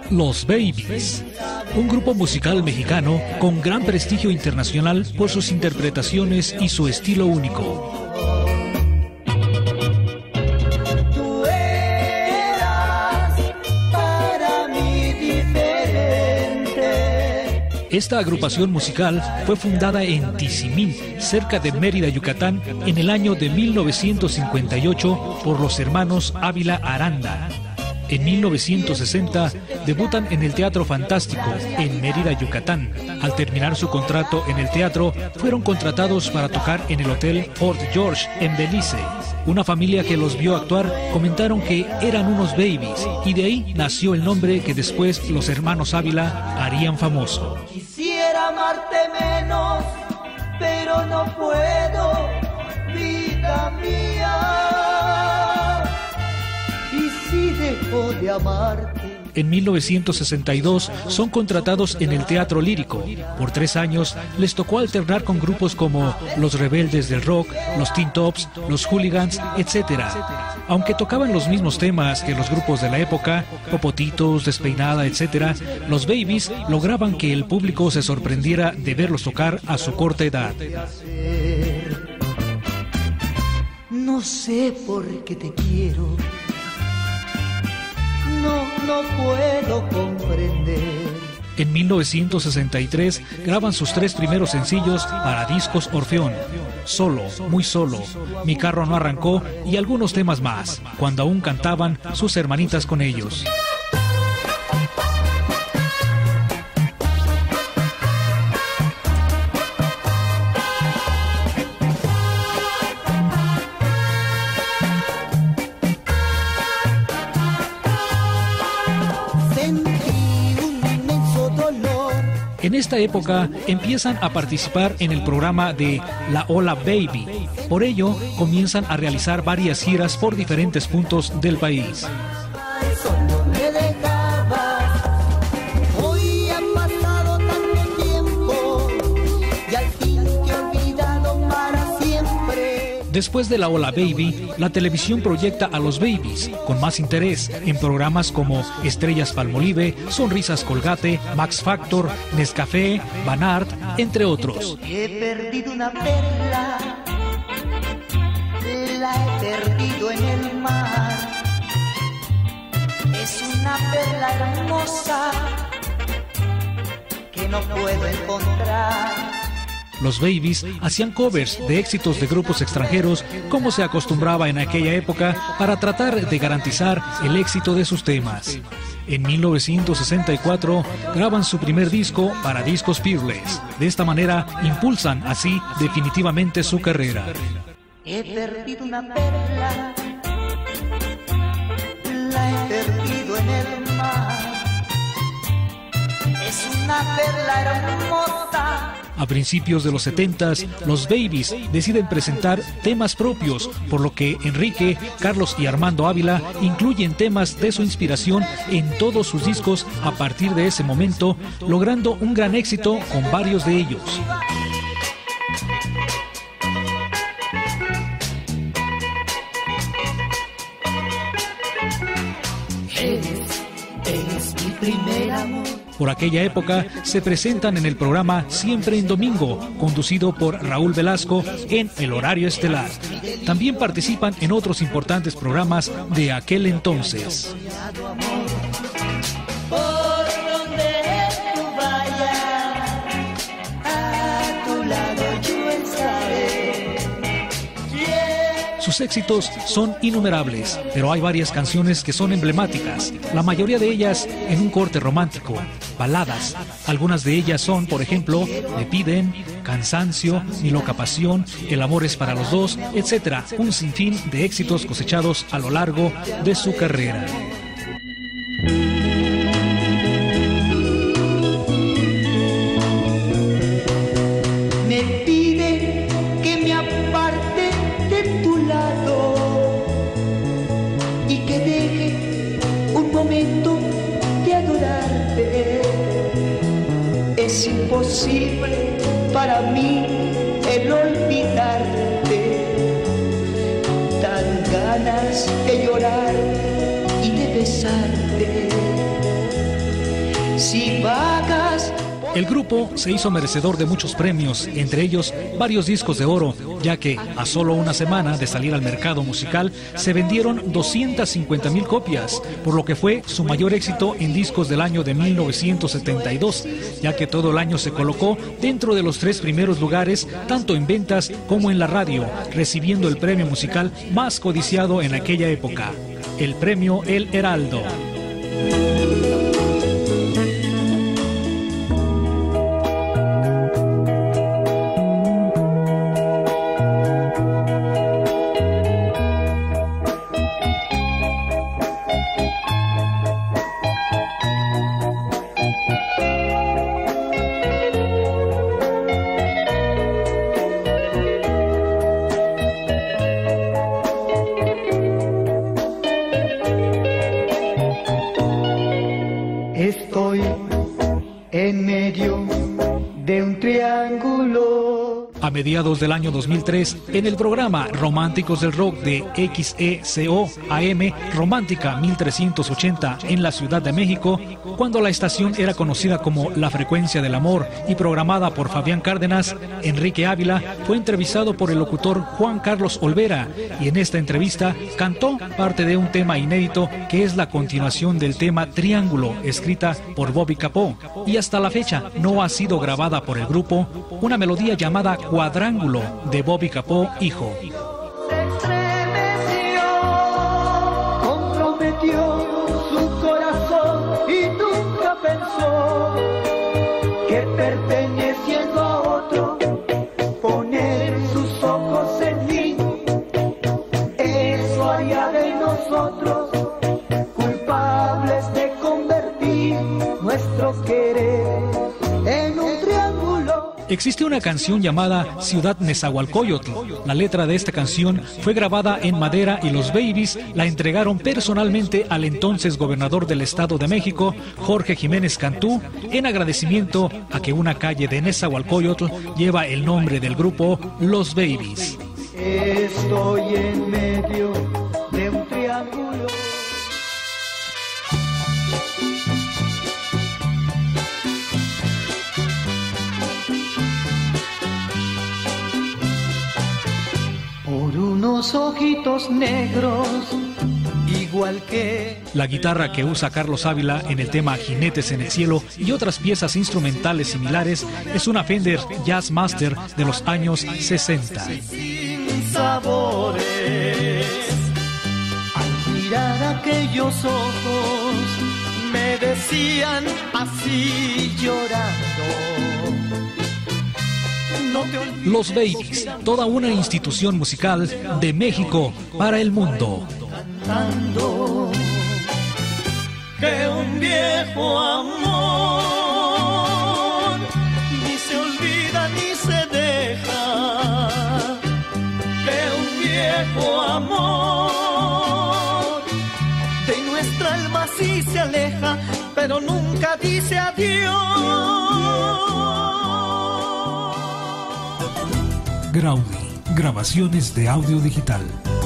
Los Babies, un grupo musical mexicano con gran prestigio internacional por sus interpretaciones y su estilo único. Esta agrupación musical fue fundada en Tizimín, cerca de Mérida, Yucatán, en el año de 1958 por los hermanos Ávila Aranda. En 1960 debutan en el Teatro Fantástico, en Mérida, Yucatán. Al terminar su contrato en el teatro, fueron contratados para tocar en el Hotel Fort George, en Belice. Una familia que los vio actuar comentaron que eran unos babies, y de ahí nació el nombre que después los hermanos Ávila harían famoso. Quisiera amarte menos, pero no puedo, vida mía. Y si dejo de amarte. En 1962 son contratados en el Teatro Lírico. Por 3 años les tocó alternar con grupos como Los Rebeldes del Rock, Los Teen Tops, Los Hooligans, etc. Aunque tocaban los mismos temas que los grupos de la época, Popotitos, Despeinada, etc., los Babies lograban que el público se sorprendiera de verlos tocar a su corta edad. No sé por qué te quiero. No puedo comprender. En 1963 graban sus 3 primeros sencillos para Discos Orfeón: Solo, Muy Solo, Mi Carro No Arrancó y algunos temas más, cuando aún cantaban sus hermanitas con ellos. En esta época empiezan a participar en el programa de La Ola Baby. Por ello, comienzan a realizar varias giras por diferentes puntos del país. Después de La Ola Baby, la televisión proyecta a los Babies con más interés en programas como Estrellas Palmolive, Sonrisas Colgate, Max Factor, Nescafé, Banart, entre otros. He perdido una perla, la he perdido en el mar. Es una perla hermosa que no puedo encontrar. Los Babies hacían covers de éxitos de grupos extranjeros, como se acostumbraba en aquella época, para tratar de garantizar el éxito de sus temas. En 1964 graban su primer disco para Discos Peerless. De esta manera impulsan así definitivamente su carrera. He perdido una perla, la he perdido en el mar. Es una perla hermosa. A principios de los 70s, los Babies deciden presentar temas propios, por lo que Enrique, Carlos y Armando Ávila incluyen temas de su inspiración en todos sus discos a partir de ese momento, logrando un gran éxito con varios de ellos. Eres mi primer amor. Por aquella época se presentan en el programa Siempre en Domingo, conducido por Raúl Velasco en el horario estelar. También participan en otros importantes programas de aquel entonces. Sus éxitos son innumerables, pero hay varias canciones que son emblemáticas, la mayoría de ellas en un corte romántico, baladas. Algunas de ellas son, por ejemplo, Me Piden, Cansancio, Mi Loca Pasión, El Amor es para los dos, etc. Un sinfín de éxitos cosechados a lo largo de su carrera. Es imposible para mí el olvidarte. Dan ganas de llorar y de besarte. El grupo se hizo merecedor de muchos premios, entre ellos varios discos de oro, ya que a solo una semana de salir al mercado musical se vendieron 250,000 copias, por lo que fue su mayor éxito en discos del año de 1972, ya que todo el año se colocó dentro de los 3 primeros lugares, tanto en ventas como en la radio, recibiendo el premio musical más codiciado en aquella época, el premio El Heraldo. Estoy en medio de un triángulo. A mediados del año 2003, en el programa Románticos del Rock de XECO AM Romántica 1380 en la Ciudad de México, cuando la estación era conocida como La Frecuencia del Amor y programada por Fabián Cárdenas, Enrique Ávila fue entrevistado por el locutor Juan Carlos Olvera, y en esta entrevista cantó parte de un tema inédito que es la continuación del tema Triángulo, escrita por Bobby Capó, y hasta la fecha no ha sido grabada por el grupo, una melodía llamada Cuadrángulo de Bobby Capó, hijo. Se estremeció, comprometió su corazón y nunca pensó que perteneciendo a otro, poner sus ojos en mí, eso haría de nosotros culpables de convertir nuestro querer en un triángulo. Existe una canción llamada Ciudad Nezahualcóyotl. La letra de esta canción fue grabada en madera y los Babies la entregaron personalmente al entonces gobernador del Estado de México, Jorge Jiménez Cantú, en agradecimiento a que una calle de Nezahualcóyotl lleva el nombre del grupo Los Babies. Estoy en medio de un triángulo. Por unos ojitos negros, igual que... La guitarra que usa Carlos Ávila en el tema Jinetes en el Cielo y otras piezas instrumentales similares es una Fender Jazzmaster de los años 60. Sin sabores, al mirar aquellos ojos, me decían así llorando. No te olvides. Los Babies, toda una institución musical de México para el mundo. Cantando que un viejo amor ni se olvida ni se deja, que un viejo amor de nuestra alma sí se aleja, pero nunca dice adiós. Graudi, grabaciones de audio digital.